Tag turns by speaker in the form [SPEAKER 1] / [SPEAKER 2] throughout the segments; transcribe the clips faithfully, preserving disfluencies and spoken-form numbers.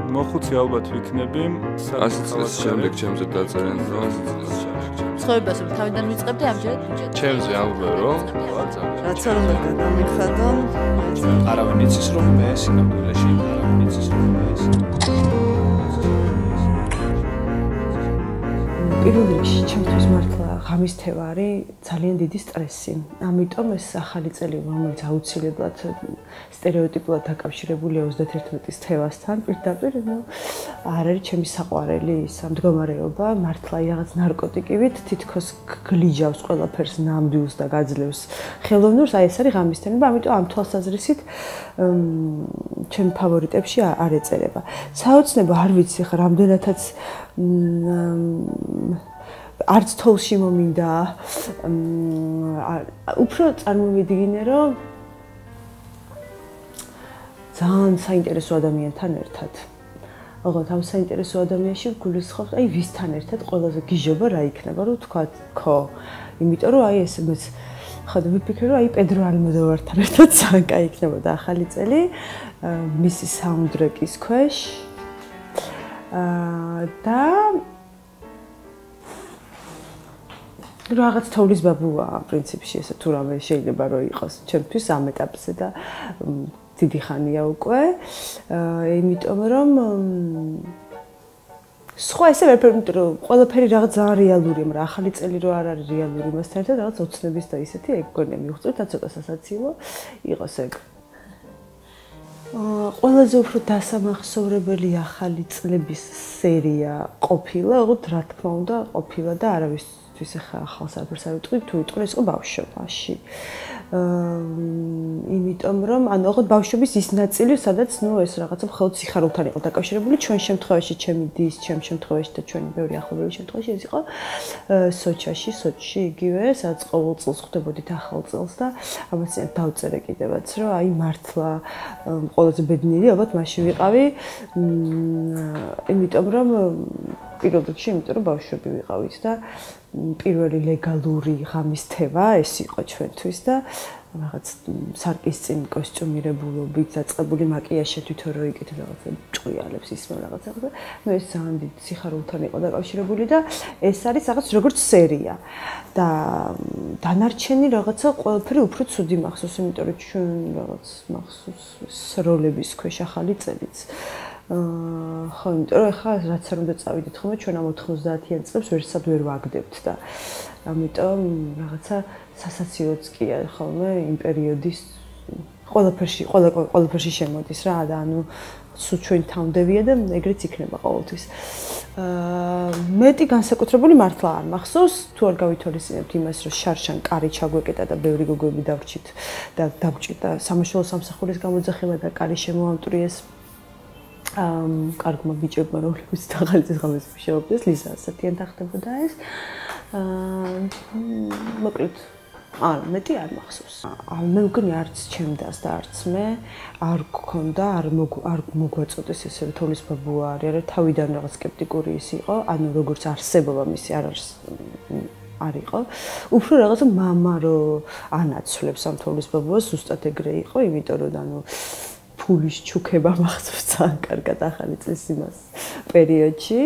[SPEAKER 1] მოხუცი ალბათ ვიქნები.
[SPEAKER 2] ასი წლის შემდეგ ჩემზე დაწერენ რომ
[SPEAKER 3] ცხოვრებას თავიდან ვიწყებდი ამჯერად ბიუჯეტი.
[SPEAKER 2] ჩემზე ამბობენ რომ
[SPEAKER 4] რაც არ უნდა გადამიხადო.
[SPEAKER 5] არავინ იცის რომ მე სინამდვილეში არავინ იცის რომ მე
[SPEAKER 4] პირველ რიგში ჩემთვის მართლა ღამის თევა არის ძალიან დიდი სტრესი. ამიტომ ეს ახალი წელი, რომელიც აუცილებლად სტერეოტიპულად დაკავშირებულია ოცდაათერთმეტის თევასთან, პირდაპირ, ნუ არ არის ჩემი საყვარელი ის მდგომარეობა, მართლა რაღაც ნარკოტიკივით თითქოს გლიჯავს ყველაფერს, ნამდვილს და გაძლევს ხელოვნურს, აი ეს არის ღამის თემა, ამიტომ ამ თვალსაზრისით ჩემი ფავორიტებში არ ეწერება. საოცნება არ ვიცი ხა რამდენადაც არც თოლში მომინდა უფრო წარმოვიდგინე რომ ძალიან საინტერესო ადამიანთან ერთად ოღონდ ამ საინტერესო ადამიანში გულისხმობ აი ვისთან ერთად ყველაზე გიჟობა რა იქნება რომ თქვა ხო იმიტომ რომ აი ესე მეც ხოდა ვიფიქრე რომ აი პედრო ალმოდოვართან ერთად ძალიან კაი იქნებოდა ახალი წელი მისი საუნდტრეკის ქვეშ და რაღაც თოვლის ბაბუა პრინციპში ესე თუ რამე შეიძლება რომ იყოს ჩემთვის ამ ეტაპზე და დიდი ხანია უკვე იმიტომ რომ სხვა ესე ვერაფერი იმიტომ რომ ყველაფერი რაღაც ძალიან რეალურია მაგრამ ახალი წელი რო არ არის რეალური მასთან ერთად რაღაც ოცნების და ისეთი ეგ გონია მივხვდით და ცოტა სასაცილო იყოს ეგ ყველაზე უფრო დასამახსოვრებელი ახალი წლების სერია ყოფილა, ოღონდ რა თქმა უნდა, ყოფილა და არავისთვის ახლა ახალს არაფერს არ ვიტყვი, თუ ვიტყვი ეს იყო ბავშვობაში. იმიტომ რომ ანუ ოღონდ ბავშვობის ის ნაწილი, სადაც ნუ ეს რაღაცა მხოლოდ სიხარულთან იყო დაკავშირებული, ჩვენ შემთხვევაში, ჩემი დის, ჩემ შემთხვევაში და ჩვენი ბევრი ახლობელი შემთხვევაში ეს იყო სოჩაში, სოჩში იგივე, სადაც ყოველ წელს ხვდებოდით ახალ წელს და ამას დავწერე კიდევაც, რომ აი მართლა ყველაზე ბედნიერი ალბათ მაშინ ვიყავი, იმიტომ რომ პირველ რიგში, იმიტომ რომ ბავშვები ვიყავით და პირველი ლეგალური ღამის თევა ეს იყო ჩვენთვის და რაღაც სარკის წინ კოსტიუმირებულობით დაწყებული მაკიაჟი თვითონ რო იკეთე რაღაცა ჭყიალებს ისმე რაღაცა და ნუ ეს ძალიან დიდ სიხარულთან იყო დაკავშირებული და ეს არის რაღაც როგორც სერია და დანარჩენი რაღაცა ყველაფერი უფრო ცუდი მახსოვს იმიტომ რომ ჩვენ რაღაც მახსოვს როლების ქვეშ ახალი წელიც ხო, იმიტომ რომ ახლა რაც არ უნდა წავიდეთ ხოლმე ჩვენ ამ ოთხმოცდაათიან წლებს ვერსად ვერ ვაგდებთ და ამიტომ რაღაცა სასაცილოც კი არის ხოლმე იმ პერიოდის ყველაფერში ყველა ყველაფერში შემოდის რა და ანუ სულ ჩვენ თავდევია და ეგრეც იქნება ყოველთვის. აა მეტი განსაკუთრებული მართლა არ მახსოვს თუ არ გავითვალისწინებთ იმას რომ შარშან კარი ჩაგვეკეტა და ბევრი გოგოები დავრჩით და დაგვჭირდა სამაშველო სამსახურის გამოძახება და კარი შემოამტვრიეს ამ კარგმა ბიჭებმა რომლებიც დაღალიცის ღამეს მუშაობდნენ ლიზა ასათიან დახდებოდა ეს აა მოკლედ არ მეტი არ მახსოვს მე მგონი არც ჩემდას და არც მე არ გქონდა არ არ მოგვაწოდეს ესე თოვლის ბაბუა არის თავიდან რაღაც სკეპტიკური ის იყო ანუ როგორც არსებობა მისი არ არის არ იყო უფრო რაღაცა მამა რო ანაცვლებს ამ თოვლის ბაბუას ზუსტად ეგრე იყო იმიტომ რომ ანუ ფულის ჩუქება მახსოვს ძალიან კარგად ახალი წლის იმას პერიოდში.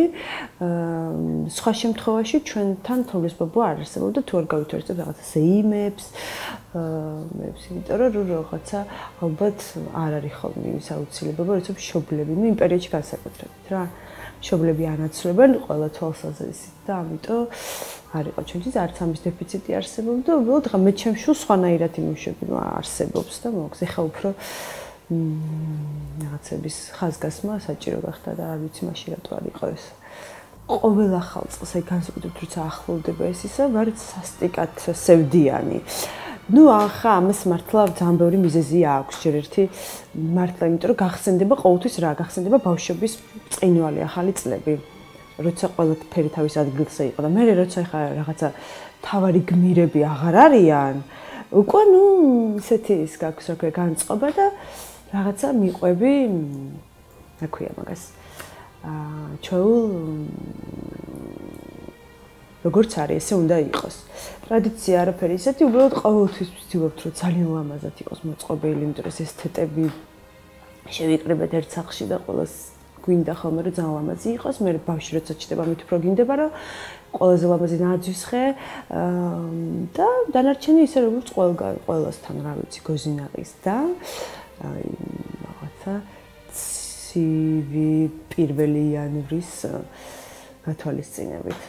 [SPEAKER 4] სხვა შემთხვევაში ჩვენთან თოვლის ბაბუა არ არსებობდა თუ არ გავითვალისწინებთ რაღაცა ზეიმებს, მეებს, იმიტომ რომ რაღაცა ალბათ არ არის ხოლმე ის აუცილებლობა, როცა მშობლები, ნუ იმ პერიოდში განსაკუთრებით რა. მშობლები ანაცვლებენ ყველა თვალსაზრისით და ამიტომ არ იყო ჩვენთვის არც ამის დეფიციტი არსებობდა, უბრალოდ მე ჩემ შულ სხვანაირად იმუშები არსებობს და მოგზე ხა უფრო რაღაცების ხაზგასმა საჭირო გახდა და არ ვიცი მაშინ რატო არ იყო ეს. ყოველ ახალ წელს აი განსაკუთრებით როცა ახლოვდება ეს ისა ვარ სასტიკად სევდიანი. ნუ ახლა ამას მართლა ძალიან ბევრი მიზეზი აქვს ჯერ ერთი მართლა იმიტომ რომ გახსენდება ყოველთვის რა გახსენდება ბავშვობის წინვალი ახალი წლები. როცა ყველაფერი თავის ადგილზე იყო და მე როცა ახლა რაღაცა თავარი გმირები აღარ არიან უკვე ნუ ისეთი ის გაქვს რა ქვია განწყობა და რაღაცა მიყვები რა ქვია მაგას აა ჩვეულ როგორც არის ესე უნდა იყოს ტრადიცია არაფერი ისეთი უბრალოდ ყოველთვის ვცდილობთ რომ ძალიან ლამაზად იყოს მოწყობილი იმიტომ რომ ეს ესთეტები შევიკრიბეთ ერთ სახლში და ყველას გვინდა ხოლმე რომ ძალიან ლამაზი იყოს, მე ბავშვი როცა ჩდება მით უფრო გინდება რომ ყველაზე ლამაზი ნაძვისხე და დანარჩენი ისე როგორც ყველგან ყველასთან რა ვიცი გოზინაღის და აი რაღაცა ცივი პირველი იანვრის გათვალისწინებით.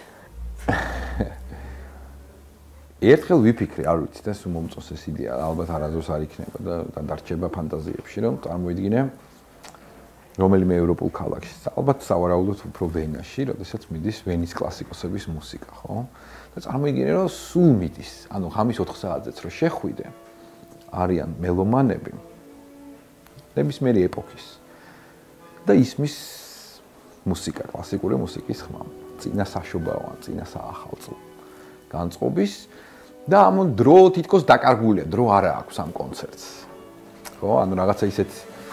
[SPEAKER 1] ერთხელ ვიფიქრე, არ ვიცი და სულ მომწონს ეს იდეა, ალბათ არასდროს არ იქნება და დარჩება ფანტაზიებში, რომ წარმოიდგინე რომელიმე ევროპულ ქალაქში, ალბათ სავარაუდოდ უფრო ვენაში, როდესაც მიდის ვენის კლასიკოსების მუსიკა, ხო? და წარმოიდგინე, რომ სულ მიდის, ანუ ღამის ოთხ საათზეც რო შეხვიდე, არიან მელომანები ნებისმიერი ეპოქის და ისმის მუსიკა, კლასიკური მუსიკის ხმა, წინა საშობაო, წინა საახალწლო განწყობის და ამ დრო თითქოს დაკარგულია, დრო არა აქვს ამ კონცერტს. ხო, ანუ რაღაცა ისეთ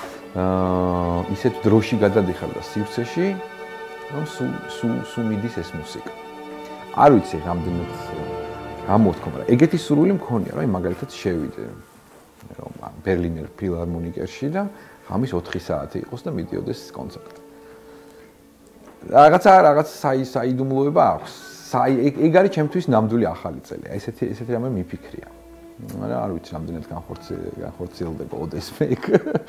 [SPEAKER 1] აა ისეთ დროში გადადიხარ და სივრცეში, რომ სულ სულ სულ მიდის ეს მუსიკა. არ ვიცი რამდენად გამოთქვა, მაგრამ ეგეთი სურვილი მქონია, რომ მაგალითად შევიდე რომ ბერლინერ ფილარმონიკერში და ღამის ოთხი საათი იყოს და მიდიოდეს კონცერტი. რაღაცა რაღაც საი საიდუმლოება აქვს. საი ეგ არის ჩემთვის ნამდვილი ახალი წელი. აი ესეთი ესეთი რამე მიფიქრია. მაგრამ არ ვიცი რამდენად განხორციელდება ოდესმე ეგ.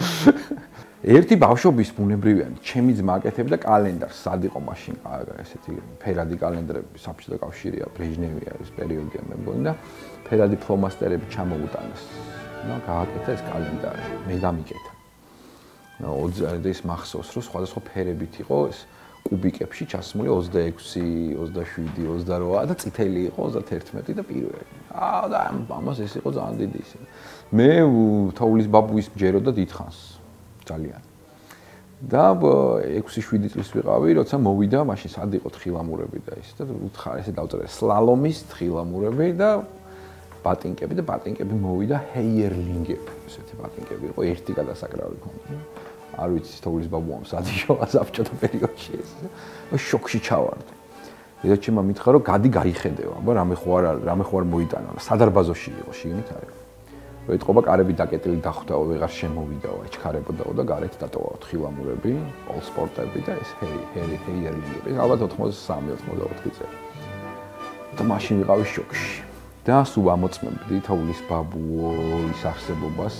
[SPEAKER 1] ერთი ბავშვობის ბუნებრივია, ჩემი ძმა აკეთებდა კალენდარს, სად იყო მაშინ ესეთი ფერადი კალენდრები, საბჭოთა კავშირია, ბრეჟნევია ეს პერიოდია მე მგონი და ფერადი ფლომასტერები ჩამოუტანეს. ნუ გააკეთა ეს კალენდარი, მე გამიკეთა. ოცდაექვსი ის მახსოვს, რომ სხვადასხვა ფერებით იყო ეს კუბიკებში ჩასმული ოცდაექვსი, ოცდაშვიდი, ოცდაოთხ და წითელი იყო ოცდაათერთმეტი და პირველი. აა და ამას ეს იყო ძალიან დიდი ისე. მე თოვლის ბაბუის მჯეროდა დიდხანს ძალიან. და ექვსი შვიდი წლის ვიყავი, როცა მოვიდა, მაშინ სად იყო თხილამურები და ის და უთხარ ესე დავწერე სლალომის თხილამურები და ბატინკები და ბატინკები მოვიდა ჰეიერლინგები. ესეთი ბატინკები იყო ერთი გადასაკრავი ქონდა. არ ვიცი თოვლის ბაბუამ სად იშოვა საბჭოთა პერიოდში ეს. შოკში ჩავარდი. დედაჩემმა მითხრა რომ გადი გაიხედევა, აბა რამე ხო არ არის, რამე ხო არ მოიტანა. სადარბაზოში იყო შიგნით არის. რო ეთყობა კარები დაკეტილი დახვდაო, ვეღარ შემოვიდაო, ეჩქარებოდაო და გარეთ დატოვაო თხილამურები, პოლსპორტები და ეს ჰერი ჰერი ჰეიერლინგები. ალბათ ოცდამესამე ოცდაოთხი წელი. და მაშინ ვიყავი შოკში. და სულ ამოწმებდი თოვლის ბაბუის არსებობას.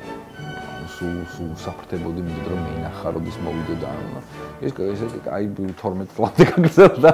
[SPEAKER 1] სულ სულ საფრთხებოდი მინდოდა რომ მეინახა როდის მოვიდოდა ეს ეს აი თორმეტ წლამდე გაგრძელდა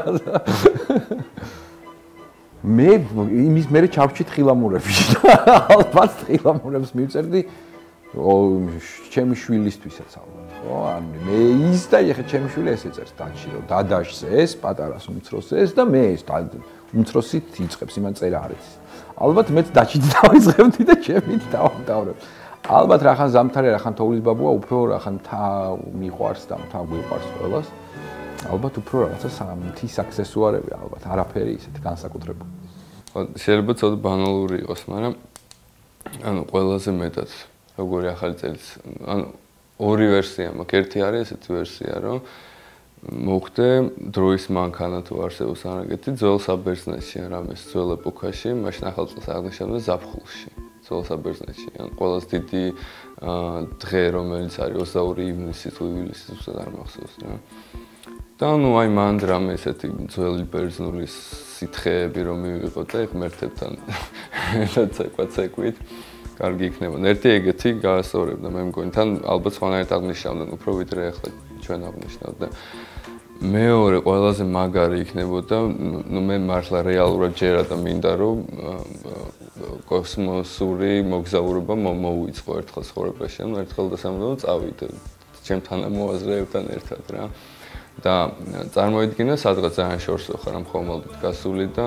[SPEAKER 1] მე იმის მერე ჩავჭი თხილამურებში ალბათ თხილამურებს მივწერდი ჩემი შვილისთვისაც ალბათ ხო ანუ მე ის და ეხა ჩემი შვილი ეს ეწერს დაჩი რომ დადაშს ეს პატარას უმცროს ეს და მე ეს უმცროსი იწყებს იმან წერა არის ალბათ მეც დაჩით დავიწყებდი და ჩემით დავდავრებ ალბათ რახან ზამთარი რახან თოვლის ბაბუა უფრო რახან თა მიყვარს და თა გვიყვარს ყველას ალბათ უფრო რაღაცა მთის აქსესუარები ალბათ არაფერი ისეთი განსაკუთრებული
[SPEAKER 2] ხო შეიძლება ცოტა ბანალური იყოს მაგრამ ანუ ყველაზე მეტად როგორი ახალი წელიც ანუ ორი ვერსია მაქვს ერთი არის ესეთი ვერსია რომ მოხდე დროის მანქანა თუ არსებობს არაგეთი ძველ საბერძნეთში რამეს ძველ ეპოქაში მაშინ ახალ წელს აღნიშნავდა ზაფხულში ძველ საბერძნეთში ან ყველაზე დიდი დღე რომელიც არის ოცდაორი ივნისი თუ ივლისი უბრალოდ არ მახსოვს რა და ნუ აი მანდ რამე ესეთი ძველი ბერძნული სითხეები რომ მივიღოთ და ღმერთებთან ერთად ცეკვაცეკვით კარგი იქნება ერთი ეგეთი გაასწორებდა მე მგონი თან ალბათ სხვანაირად აღნიშნავდნენ უფრო ვიდრე ახლა ჩვენ აღნიშნავთ და მეორე ყველაზე მაგარი იქნებოდა ნუ მე მართლა რეალურად ჯერა და მინდა რომ კოსმოსური მოგზაურობა მოვიწყო ერთხელ ცხოვრებაში ანუ ერთხელ და სამუდამოდ წავიდე ჩემთან მოაზრეებთან ერთად რა და წარმოიდგინე სადღაც ძალიან შორსო ხარ ამ ხომალდით გასული და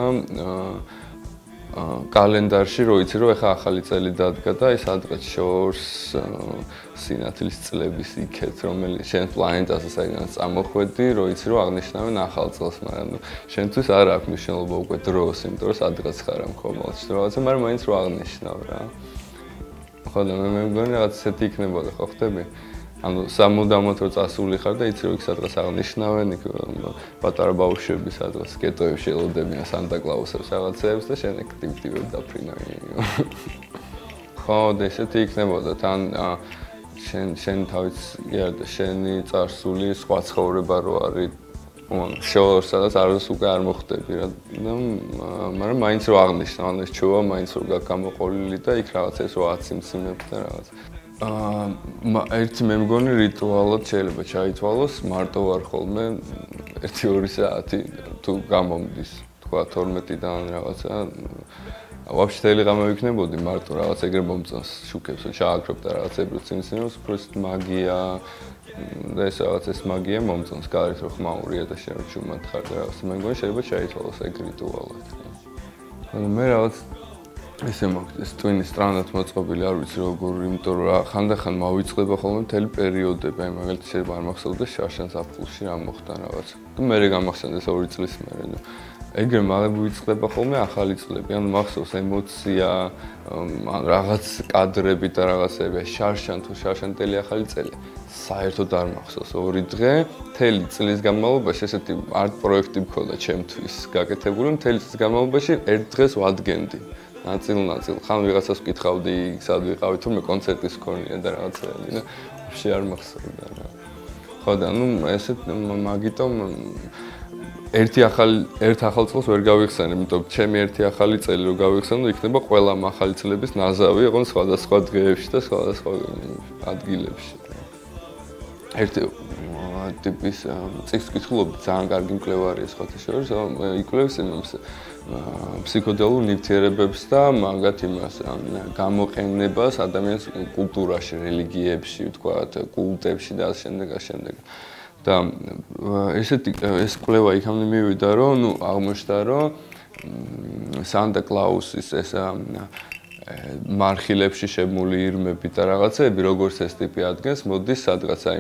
[SPEAKER 2] კალენდარში რო იცი რომ ეხა ახალი წელი დადგა და აი სადღაც შორს სინათლის წლების იქეთ რომელიც შენ პლანეტაზე საიდან წამოხვედი რო იცი რომ აღნიშნავენ ახალ წელს მაგრამ შენთვის არ აქვს მნიშვნელობა უკვე დროს იმიტომ რომ სადღაც ხარ ამ ხომალდში რაღაცა მაგრამ მაინც რო აღნიშნავ რა ხო და მე მგონი რაღაც ესეთი იქნებოდა ხო ხდები ანუ სამუდამოდ რო წასული ხარ და იცი რომ იქ სადღაც აღნიშნავენ იქ პატარა ბავშვები სადღაც კეტოებში ელოდებიან სანტა-კლაუსებს რაღაცეებს და შენ ეგ ტიპ-ტიპად დაფრინავენ ხო და ესეთი იქნებოდა თან შენ შენ თავის იარდა შენი წარსული სხვა ცხოვრება რო არის შოუ სადაც არც უკვე არ მოხდები რა და მაგრამ მაინც რო აღნიშნა ანუ შოუა მაინც რო გამოყოლილი და იქ რაღაც ეს რო აციმციმებს და რაღაც აა ერთი მე მგონი რიტუალად შეიძლება ჩაითვალოს მარტო ვარ ხოლმე ერთი ორი საათი თუ გამომდის თქვა თორმეტიდან რაღაცა вообще თელი ღამე ვიქნებოდი მარტო რაღაც ეგრე მომწონს შუქებს ჩააქრობ და რაღაც ებრუს წინსინავს просто მაგია და ეს რაღაც ეს მაგია მომწონს გარეთ რო ხმაურია და შენ რო ჩუმად ხარ და რაღაც მე მგონი შეიძლება ჩაითვალოს ეგ რიტუალად ანუ მე რაღაც ესე მოგდეს ტვინის სტრანდად მოწყობილი არ ვიცი როგორ იმიტომ რომ ხანდახან მოვიწყდება ხოლმე მთელი პერიოდები აი მაგალითად შეიძლება არ მახსოვდეს შარშან საფულში რა მოხდა რაღაც და მე გამახსენდეს ორი წლის მერე ნუ ეგრე მოვიწყდება ხოლმე ახალი წლები ანუ მახსოვს ემოცია ან რაღაც კადრები და რაღაცები შარშან თუ შარშანტელი ახალი წელი საერთოდ არ მახსოვს ორი დღე მთელი წლის განმავლობაში ესეთი არტ პროექტი მქონდა ჩემთვის გაკეთებული მთელი წლის განმავლობაში ერთ დღეს ვადგენდი ნაწილ-ნაწილ ხან ვიღაცას ვკითხავდი სად ვიყავი თურმე კონცერტის მქონია და რაღაცები და ვაფშე არ მახსოვდა რა ხო და ნუ ესეთ მაგიტომ ერთი ახალი ერთ ახალ წელს ვერ გავიხსენე, იმიტომ რომ ჩემი ერთი ახალი წელი რო გავიხსენო, იქნება ყველა ახალი წლების ნაზავი, ოღონდ სხვადასხვა დღეებში და სხვადასხვა ადგილებში. ერთი ტიპის წიგნს ვკითხულობდი, ძალიან კარგი მკვლევარია სხვათა შორის, იკვლევს იმას ფსიქოდელურ ნივთიერებებს და მაგათ იმას გამოყენებას ადამიანის კულტურაში, რელიგიებში, ვთქვათ, კულტებში და ამ შემდეგ ამ შემდეგ. და ესეთი ეს კვლევა იქამდე მივიდა რომ ნუ აღმოჩნდა რომ სანტა კლაუსის ეს მარხილებში შემული ირმები და რაღაცები როგორც ეს ტიპი ადგენს მოდის სადღაც აი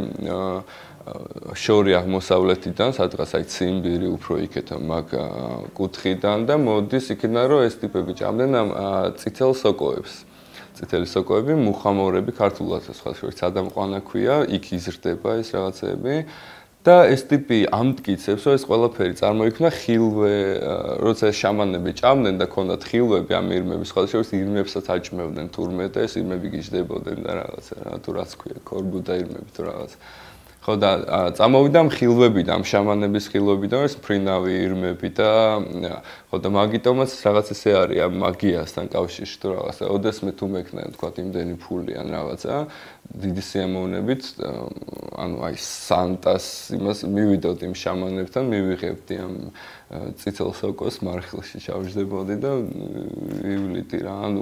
[SPEAKER 2] შორი აღმოსავლეთიდან სადღაც აი ციმბირი უფრო იქეთ მაგ კუთხიდან და მოდის იქიდან რომ ეს ტიპები ჭამდნენ ამ წითელ სოკოებს წითელი სოკოები მუხამორები ქართულად სხვა შორის ადამყვანა ქვია იქ იზრდება ეს რაღაცები და ეს ტიპი ამტკიცებს რომ ეს ყველაფერი წარმოიქმნა ხილვე როცა შამანები ჭამდნენ და ქონდათ ხილვები ამ ირმების სხვა შორის ირმებსაც აჭმევდნენ თურმე და ეს ირმები გიждდებოდნენ და რაღაცა რა თუ რაც ქვია კორბუდა ირმები თუ რაღაც ხო და წამოვიდა ხილვებიდან ამ შამანების ხილვებიდან ეს ფრინავი ირმები და ხო და მაგიტომაც რაღაც ესე არის ამ მაგიასთან კავშირში თუ რაღაცა ოდესმე თუ მექნა თქვა იმდენი ფული ან რაღაცა დიდი სიამოვნებით ანუ აი სანტას იმას მივიდოდ იმ შამანებთან მივიღებდი ამ წითელ სოკოს მარხილში ჩავждდებოდი და ივლიტი რა ანუ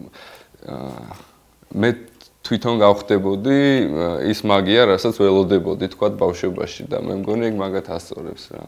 [SPEAKER 2] მე თვითონ გავხდებოდი ის მაგია, რასაც ველოდებოდი, თქვა ბავშვობაში და მე მგონი ეგ მაგათ ასწორებს რა.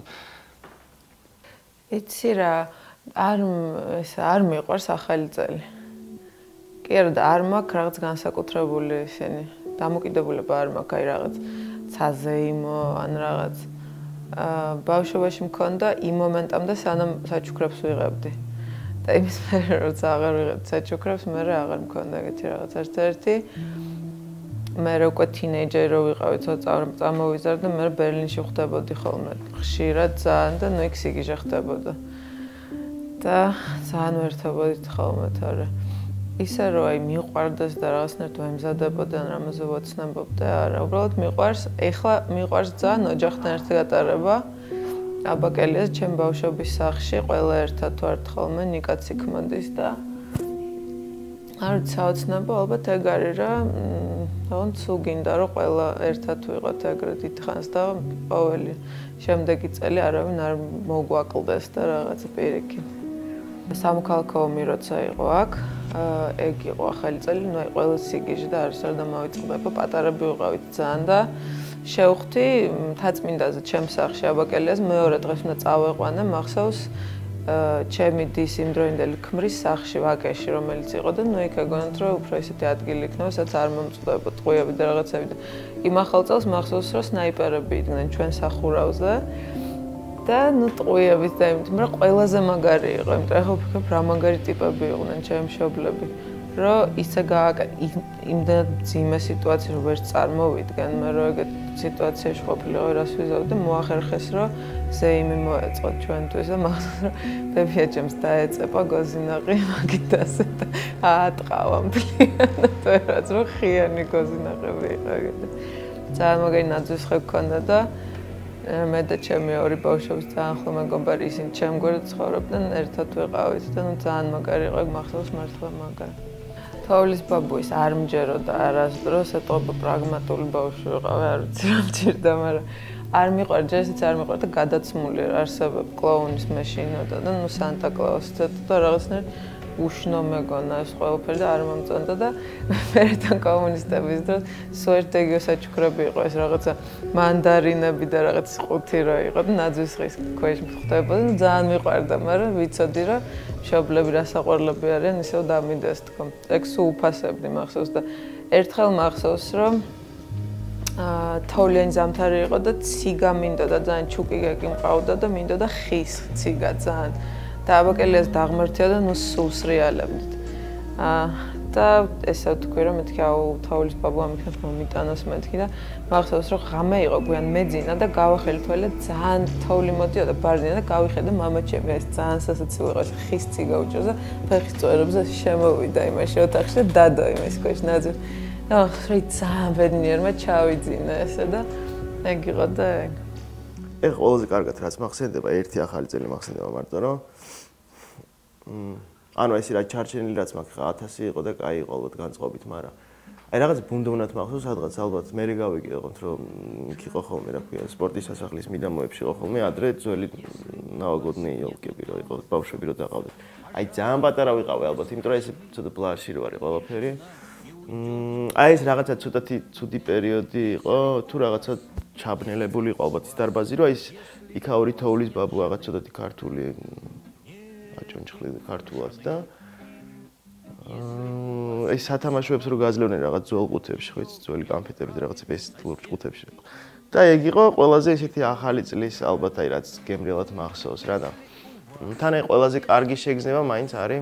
[SPEAKER 6] იცი რა, არ ეს არ მიყვარს ახალი წელი. კი არა და არ მაქვს რაღაც განსაკუთრებული ისინი, დამოკიდებულება არ მაქვს აი რაღაც საზეიმო ან რაღაც ბავშვობაში მქონდა იმ მომენტამდე სანამ საჩუქრებს ვიღებდი. და იმის მერე როცა აღარ ვიღებდი საჩუქრებს, მე აღარ მქონდა ეგეთი რაღაც არც ერთი. მე უკვე თინეიჯერი რო ვიყავი, ცოტა წამოვიზარდა და მე ბერლინში ხვდებოდი ხოლმე. ხშირად ძალიან და ნუ იქ სიგიჟე ხდებოდა. და ძალიან ვერთობოდით ხოლმე, თორე ისე რომ აი მიყვარდეს და რაღაცნაირად ვემზადებოდი ან რამაზე ვოცნებობდი, არა, უბრალოდ მიყვარს, ეხლა მიყვარს ძალიან ოჯახთან ერთად გატარება. აბაკელიას ჩემ ბავშვობის სახლში ყველა ერთად ვართ ხოლმე ნიკაც იქ მოდის და არ ვიცი საოცნებო ალბათ ეგ არის რა თუნდაც სულ გინდა რომ ყველა ერთად ვიყოთ ეგრე დიდხანს და ყოველი შემდეგი წელი არავინ არ მოგვაკლდეს და რაღაც პირიქით სამოქალაქო ომი როცა იყო აქ ეგ იყო ახალი წელი ნუ აი ყველა სიგიჟე და არც არ დამავიწყდება პატარები ვიყავით ძალიან და შევხვდი მთაწმინდაზე ჩემს სახლში აბაკელიას მეორე დღეს უნდა წავეყვანე მახსოვს ჩემი დის იმდროინდელი ქმრის სახლში ვაკეში რომელიც იყო და ნუ იქ ეგონათ რომ უფრო ისეთი ადგილი იქნება სადაც არ მომწყვდებოდა ტყვიები და რაღაცები და იმ ახალ წელს მახსოვს რომ სნაიპერები იდგნენ ჩვენ სახურავზე და ნუ ტყვიებით და იმით მაგრამ ყველაზე მაგარი იყო იმიტომ ახლა ვფიქრობ რა მაგარი ტიპები იყვნენ ჩემი მშობლები რომ ისე გააკეთე იმდენად ძიმე სიტუაცია რომ ვერ წარმოვიდგენ მე რომ ეგეთ სიტუაციაში ყოფილიყო, რას ვიზავდი, მოახერხეს, რომ ზეიმი მოეწყოთ ჩვენთვის და მახსოვს, რომ ბებიაჩემს დაეწეპა გოზინაყი მაგით ასე და აატყავა მთლიანად, რაც რომ ხიანი გოზინაყები იყო ეგეთი. ძალიან მაგარი ნაძვის ხე გქონდა და მე და ჩემი ორი ბავშვები ძალიან ხოლმე მეგობარი ისინი ჩემ გვერდით ცხოვრობდნენ, ერთად ვიყავით და ნუ ძალიან მაგარი იყო, მახსოვს მართლა მაგარი. თოვლის ბაბუის არ მჯეროდა არასდროს, ეტყობა პრაგმატული ბავშვი ვიყავი, არ ვიცი რა მჭირდა, მაგრამ არ მიყვარდა, ჯერისიც არ მიყვარდა გადაცმული არსებоб კლოუნის მეშინოდა და ნუ სანტა კლაუსი და რაღაცნაირად უშნო მეგონა ეს ყველაფერი და არ მომწონდა და მერეთან კომუნისტების დროს სუერტეგიო საჩუქრები იყო ეს რაღაცა მანდარინები და რაღაც ყუთი რა იყო და ნაძვის ხის ქვეშ ხდებოდა და ძალიან მიყვარდა, მაგრამ ვიცოდი რომ მშობლები რა საყვარლები არიან ისევ დამიდეს თქო. ეგ სულ უფასებდი მახსოვს და ერთხელ მახსოვს რომ აა თოვლიანი ზამთარი იყო და ციგა მინდოდა ძალიან ჩუკი გეკი მყავდა და მინდოდა ხის ციგა ძალიან და აბაკელიას დაღმერთია და ნუ სულს რეალებდით. აა და ესე ვთქვი რომ მეთქი აუ თოვლის ბაბუ ამიქნებს მომიტანოს მეთქი და მახსოვს რომ ღამე იყო გვიან მეძინა და გავახელი თვალე ძალიან თოვლი მოდიოდა ბარდია და გავიხედა მამაჩემი ეს ძალიან სასაცილო იყო ეს ხის ციგა უჭერს და ფეხის წვერებზე შემოვიდა იმაში ოთახში და დადო იმის ქვეშ ნაძვი. და ხრი ძალიან ბედნიერმა ჩავიძინა ესე და ეგ იყო და ეგ.
[SPEAKER 7] ეხლა ყველაზე კარგად რაც მახსენდება ერთი ახალი წელი მახსენდება მარტო რომ ანუ ეს რა ჩარჩენილი რაც მაქვს ხა ათასი იყო და კაი იყო ალბათ განწყობით, მაგრამ აი რაღაც ბუნდოვნად მახსოვს სადღაც ალბათ მე გავიგებთ რომ იქ იყო ხოლმე რა ქვია სპორტის სასახლის მიდამოებში იყო ხოლმე ადრე ძველი ნავაგოდნი იოლკები რო იყო ბავშვები რო დაყავდეთ. აი ძალიან პატარა ვიყავი ალბათ, იმიტომ რომ ეს ცოტა ბლარში რო არის ყველაფერი. აი ეს რაღაცა ცოტათი ცუდი პერიოდი იყო, თუ რაღაცა ჩაბნელებული იყო ალბათ ის დარბაზი, რომ აი ეს იქაური თოვლის ბაბუ რაღაც ცოტათი ქართული აჭონჩხლი ქართულად და აი სათამაშოებს რო გაძლევდნენ რაღაც ძველ ყუთებში, ხო იცი, ძველი კამფეტებით რაღაც ფესტივალურ ყუთებში. და ეგ იყო ყველაზე ისეთი ახალი წლის ალბათ აი რაც გემრიელად მახსოვს რა და თან აი ყველაზე კარგი შეგრძნება მაინც არის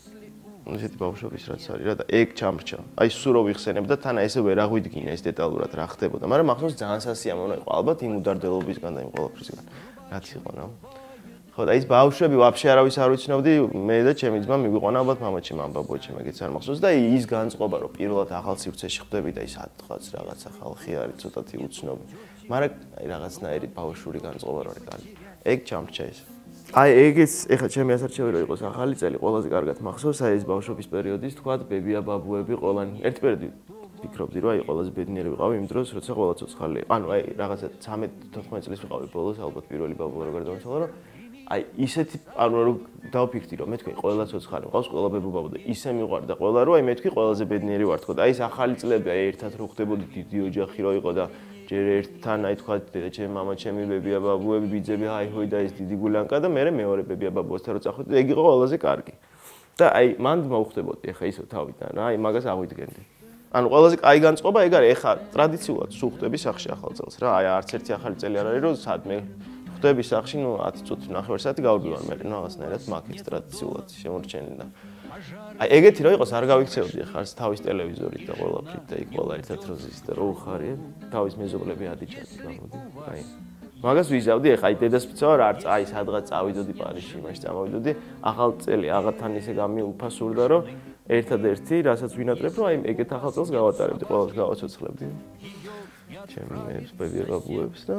[SPEAKER 7] ისეთი ბავშვობის რაც არის რა და ეგ ჩამრჩა. აი სულ რო ვიხსენებ და თან ესე ვერ აღვიდგინე ეს დეტალურად რა ხდებოდა, მაგრამ მახსოვს ძალიან სასიამოვნო იყო ალბათ იმ უდარდელობისგან და იმ ყველაფრისგან რაც იყო რა. ხო და ის ბავშვები ვაფშე არავის არ ვიცნობდი, მე და ჩემი ძმა მიგვიყვანა ალბათ მამაჩემ ამ ბაბუაჩემ ეგეც არ მახსოვს და ის განწყობა რომ პირველად ახალ სივრცეში ხდები და ის ათღაც რაღაცა ხალხი არის ცოტათი უცნობი, მაგრამ აი რაღაცნაირი ბავშვური განწყობა რო არის კარგი. ეგ ჩამრჩა ეს. აი ეგეც ეხლა ჩემი ასარჩევი რო იყოს ახალი წელი ყველაზე კარგად მახსოვს აი ეს ბავშვობის პერიოდის თქვა ბებია ბაბუები ყველანი ერთი პერიოდი ფიქრობდი რომ აი ყველაზე ბედნიერი ვიყავი იმ დროს როცა ყველა ცოცხალი იყო. ანუ აი რაღაცა ცამეტ თოთხმეტ წლის ვიყავი ბოლოს ალბათ პირველი ბაბუა რო გარდაიცვალა რომ აი ისეთი ანუ რომ დავფიქრდი რომ მე თქვი ყველა ცოცხალი მყავს ყველა ბებუ-ბაბუ და ისე მიყვარდა ყველა რომ აი მე თქვი ყველაზე ბედნიერი ვარ თქო და აი ეს ახალი წლები აი ერთად რო ხდებოდი დიდი ოჯახი რო იყო და ჯერ ერთთან აი თქვა დედა ჩემი მამა ჩემი ბებია ბაბუები ბიძები აი ჰოი და ეს დიდი გულანკა და მე მეორე ბებია ბაბუასთან რო წახვედი ეგ იყო ყველაზე კარგი და აი მანდ მოვხდებოდი ეხა ისო თავიდან რა აი მაგას აღვიდგენდი ანუ ყველაზე კაი განწყობა ეგ არის ეხა ტრადიციულად სულ ხდები სახში ახალ წელს რა აი არც ერთი ახალი წელი არ არის რომ სადმე ხდები სახში ნუ ათი წუთი ნახევარ საათი გავდივარ მე რაღაცნაირად მაგის ტრადიციულად შემორჩენილი და აი ეგეთი რო იყოს არ გავიქცეოდი ახლა არც თავის ტელევიზორით და ყველაფრით და იქ ყველა ერთად რო ზის და რო უხარი თავის მეზობლები ადიჭადი გამოდი აი მაგას ვიზავდი ახლა აი დედასპიცა ვარ არც აი სადღაც წავიდოდი პარიზში იმაში წამოვიდოდი ახალ წელი აღათან ისე გამიუფასურდა რომ ერთადერთი რასაც ვინატრებ რომ აი ეგეთ ახალ წელს გავატარებდი ყველას გავაცოცხლებდი ჩემი მეებს ბებია ბაბუებს და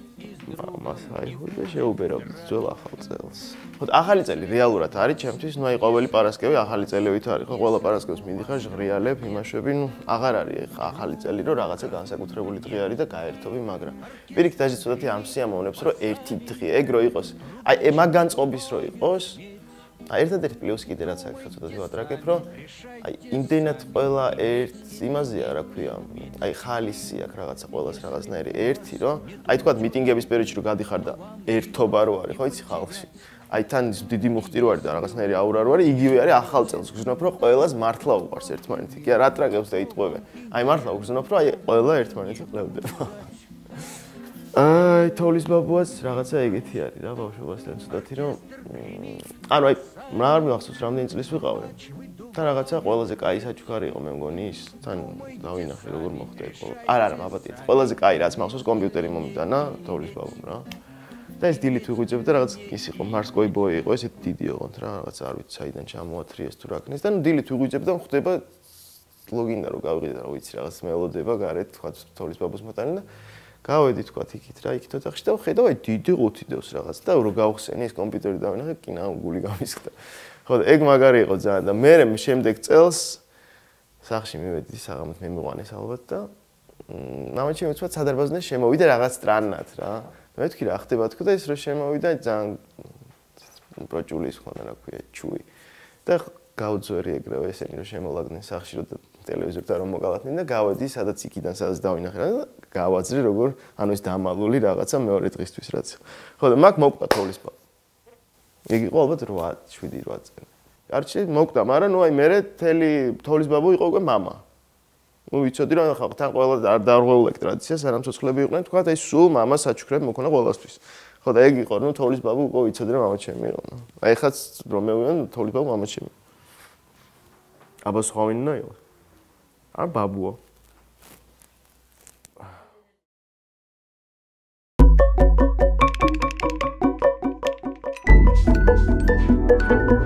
[SPEAKER 7] მას აიხო და შეუბერავდი ძველ ახალ წელს. ხო ახალი წელი რეალურად არის ჩემთვის, ნუ აი ყოველი პარასკევი ახალი წელივით არის, ხო ყველა პარასკევს მიდიხარ, ჟღრიალებ, იმაშვები, ნუ აღარ არის ახალი წელი, რომ რაღაცა განსაკუთრებული დღე არის და გაერთობი, მაგრამ პირიქით დაჟე ცოტათი ამ სიამოვნებს, რომ ერთი დღე ეგ რო იყოს, აი მაგ განწყობის რო იყოს, აი ერთადერთი პლუსი კიდე რაც აქვს ცოტათი ვატრაკებ, რომ აი იმდენად ყველა ერთ იმაზეა, რა ქვია, აი ხალისი აქვს რაღაცა ყველას რაღაცნაირი ერთი, რომ აი თქვა მიტინგების პერიოდში რომ გადიხარ და ერთობა რო არის, ხო იცი ხალხში. აი თან დიდი მუხტი რო არის და რაღაცნაირი აურა რო არის, იგივე არის ახალ წელს. გზნობ რომ ყველას მართლა უყვარს ერთმანეთი. კი რა ტრაკებს და იტყვევენ. აი მართლა გზნობ რომ აი ყველა ერთმანეთს ყლებდება. აი თოვლის ბაბუას რაღაცა ეგეთი არის რა ბავშვობასთან ცოტათი რომ ანუ აი რა არ მახსოვს რამდენი წლის ვიყავი და რაღაცა ყველაზე კაი საჩუქარი იყო მე მგონი ის თან დავინახე როგორ მოხდა ეს ყველა. არა არა მაბატია. ყველაზე კაი რაც მახსოვს კომპიუტერი მომიტანა თოვლის ბაბამ რა. და ეს დილით ვიღვიძებ და რაღაც ის იყო მარსკოი ბოი იყო ესეთი დიდი ოღონდ რა რაღაც არ ვიცი საიდან ჩამოათრიეს თუ რა ქნეს და ნუ დილით ვიღვიძებ და ხდება ლოგინდა რო გავიყიდე რა ვიცი რაღაც მელოდება გარეთ თქვა თოვლის ბაბუს მოტანი და გავედი თქვა იქით რა იქით ოთახში და ხედავ აი დიდი ყუთი დევს რაღაც და რო გავხსენი ეს კომპიუტერი დავინახე კინა გული გამისხდა ხო და ეგ მაგარი იყო ძალიან და მე შემდეგ წელს სახში მივედი საღამოთ მე მიყვანეს ალბათ და მამაჩემი უცბად სადარბაზნე შემოვიდა რაღაც ტრანად რა მე ვთქვი რა ხდება თქო და ის რო შემოვიდა ძალიან პროჭულის ხონა რა ქვია ჩუი და გავძვერი ეგრევე ესენი რომ შემოლაგდნენ სახში რომ ტელევიზორთან რომ მოგალათნენ და გავედი სადაც იქიდან სადაც დავინახე რა და გავაძრე როგორ ანუ ეს დამალული რაღაცა მეორე დღისთვის რაც ხო და მაგ მოკვა თოვლის ბაბა ეგ იყო ალბათ რვა შვიდი რვა წელი არჩი მოკდა მაგრამ ნუ აი მე თელი თოვლის ბაბა იყო უკვე мама ნუ ვიცოდი რომ ხალხთან ყველა არ დაარღვეულებ ტრადიციას არამ ცოცხლები იყვნენ თქვა და ის სულ мама საჩუქრები მქონა ყველასთვის ხო და ეგ იყო ნუ თოვლის ბაბა უკვე ვიცოდი რომ мама ჩემი იყო აი ხაც რომ მევიან თოვლის ბაბა мама ჩემი აბა სხვა ვინ უნდა იყოს არ ბაბუო Thank you.